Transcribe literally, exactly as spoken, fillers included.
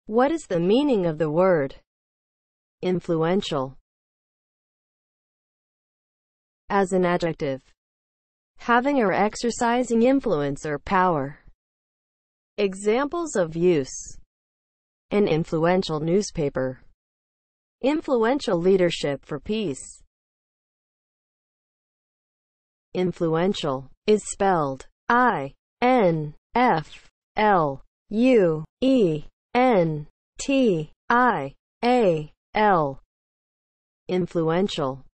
What is the meaning of the word influential? As an adjective, having or exercising influence or power. Examples of use: an influential newspaper, influential leadership for peace. Influential is spelled I N F L U E N T I A L. Influential.